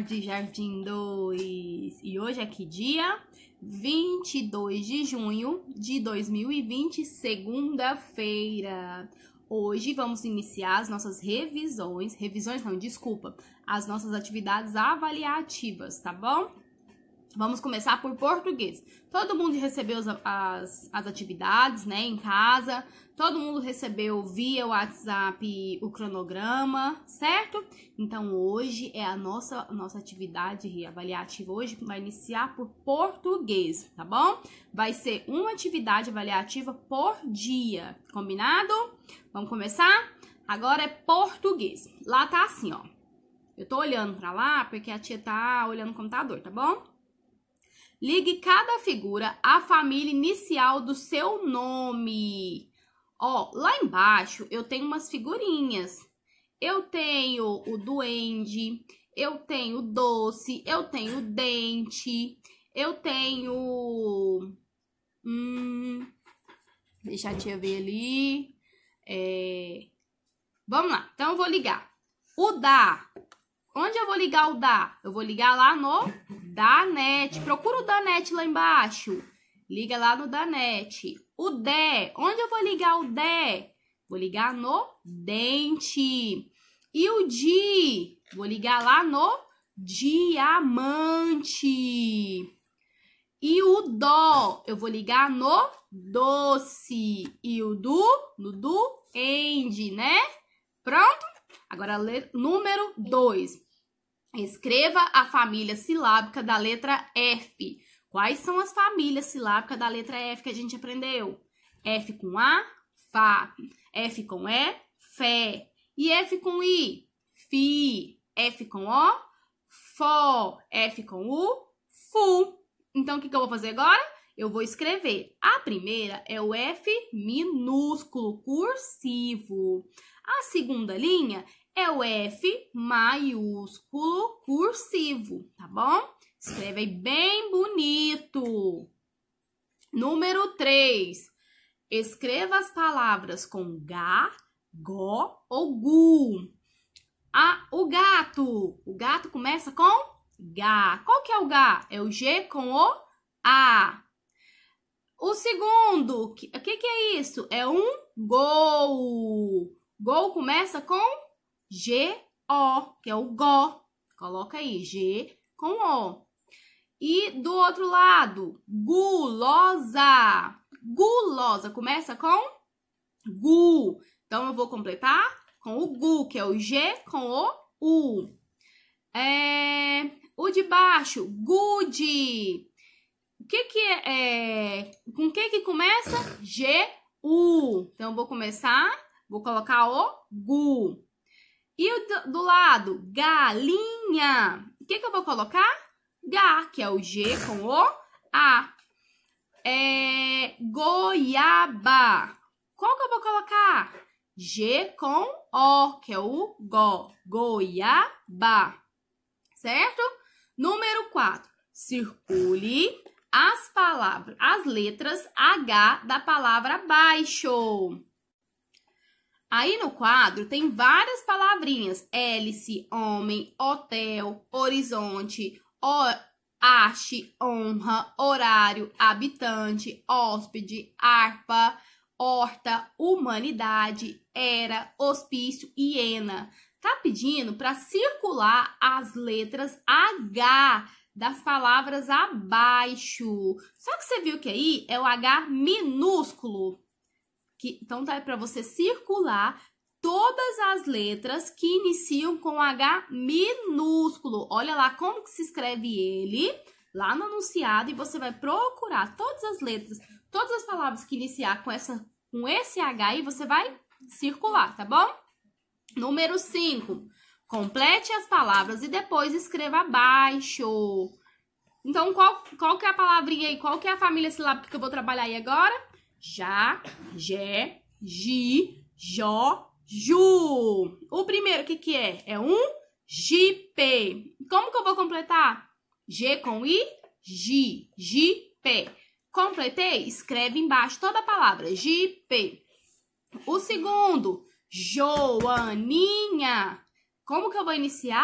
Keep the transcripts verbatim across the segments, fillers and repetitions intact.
tarde, Jardim dois. E hoje é que dia? vinte e dois de junho de dois mil e vinte, segunda-feira. Hoje vamos iniciar as nossas revisões, revisões não, desculpa, as nossas atividades avaliativas, tá bom? Vamos começar por português. Todo mundo recebeu as, as, as atividades, né, em casa. Todo mundo recebeu via WhatsApp o cronograma, certo? Então, hoje é a nossa, nossa atividade avaliativa. Hoje vai iniciar por português, tá bom? Vai ser uma atividade avaliativa por dia, combinado? Vamos começar? Agora é português. Lá tá assim, ó. Eu tô olhando pra lá porque a tia tá olhando no computador, tá bom? Ligue cada figura à família inicial do seu nome. Ó, lá embaixo eu tenho umas figurinhas. Eu tenho o duende, eu tenho o doce, eu tenho o dente, eu tenho... Hum, deixa a tia ver ali. É, vamos lá, então eu vou ligar. O da. Onde eu vou ligar o da? Eu vou ligar lá no Danete. Procura o Danete lá embaixo. Liga lá no Danete. O dé. Onde eu vou ligar o dé? Vou ligar no dente. E o di? Vou ligar lá no diamante. E o dó? Eu vou ligar no doce. E o du? No duende, né? Pronto? Agora, número dois. Escreva a família silábica da letra F. Quais são as famílias silábicas da letra F que a gente aprendeu? F com A, Fá. F com E, Fé. E F com I, Fi. F com O, Fó. F com U, Fu. Então, o que, que eu vou fazer agora? Eu vou escrever. A primeira é o F minúsculo, cursivo. A segunda linha é o F maiúsculo, cursivo, tá bom? Escreve aí bem bonito. Número três. Escreva as palavras com Gá, Gó ou Gu. Ah, o gato. O gato começa com Gá. Qual que é o Gá? É o G com o A. O segundo, o que, que, que é isso? É um gol. Gol começa com G O, que é o Gó. Coloca aí, G com O. E do outro lado, gulosa. Gulosa começa com Gu. Então, eu vou completar com o Gu, que é o G com o U. É, o de baixo, gude. O que que é, é... Com o que que começa? G U. Então, eu vou começar, vou colocar o Gu. E o do, do lado, galinha. O que que eu vou colocar? Gá, que é o G com o A. É, goiaba. Qual que eu vou colocar? G com O, que é o Gó. Goiaba. Certo? Número quatro. Circule as palavras, as letras H da palavra baixo. Aí no quadro tem várias palavrinhas. Hélice, homem, hotel, horizonte, haste, honra, horário, habitante, hóspede, harpa, horta, humanidade, era, hospício, hiena. Tá pedindo para circular as letras H das palavras abaixo. Só que você viu que aí é o H minúsculo. Que, então, tá para você circular todas as letras que iniciam com H minúsculo. Olha lá como que se escreve ele, lá no enunciado, e você vai procurar todas as letras, todas as palavras que iniciar com, essa, com esse H e você vai circular, tá bom? Número cinco. Complete as palavras e depois escreva abaixo. Então, qual, qual que é a palavrinha aí? Qual que é a família silábica que eu vou trabalhar aí agora? Já, Jé, Gi, Jó, Ju. O primeiro, o que que é? É um jipe. Como que eu vou completar? G com I, Gi, jipe. Completei? Escreve embaixo toda a palavra, jipe. O segundo, Joaninha. Como que eu vou iniciar?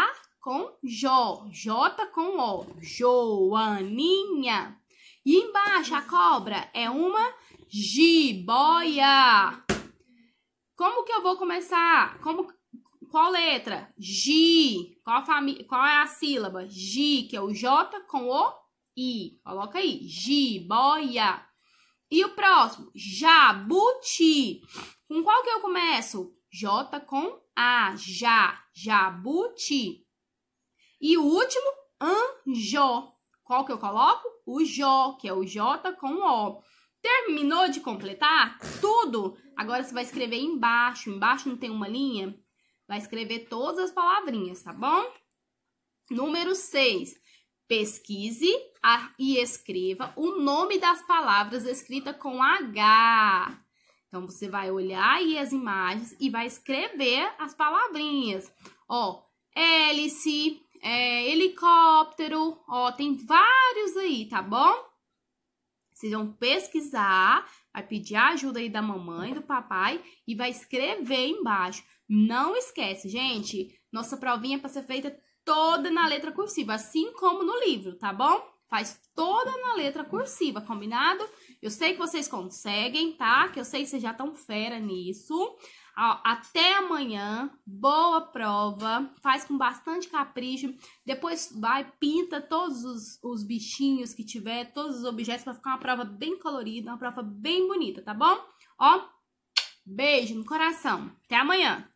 com Jó. J com O. Joaninha. E embaixo a cobra é uma jiboia. Como que eu vou começar? Como, qual letra? Gi. Qual, a famí- qual é a sílaba? Gi, que é o J com o I. Coloca aí. Jiboia. E o próximo? Jabuti. Com qual que eu começo? J com A. Já. Jabuti. E o último? Anjó. Qual que eu coloco? O Jó, que é o J com O. Terminou de completar tudo? Agora você vai escrever embaixo. Embaixo não tem uma linha? Vai escrever todas as palavrinhas, tá bom? Número seis. Pesquise e escreva o nome das palavras escrita com H. Então, você vai olhar aí as imagens e vai escrever as palavrinhas. Ó, hélice, é, helicóptero, ó, tem vários aí, tá bom? Vocês vão pesquisar, vai pedir a ajuda aí da mamãe, do papai e vai escrever embaixo. Não esquece, gente, nossa provinha é para ser feita toda na letra cursiva, assim como no livro, tá bom? Faz toda na letra cursiva, combinado? Eu sei que vocês conseguem, tá? Que eu sei que vocês já estão fera nisso. Até amanhã, boa prova, faz com bastante capricho, depois vai, pinta todos os, os bichinhos que tiver, todos os objetos, para ficar uma prova bem colorida, uma prova bem bonita, tá bom? Ó, beijo no coração, até amanhã!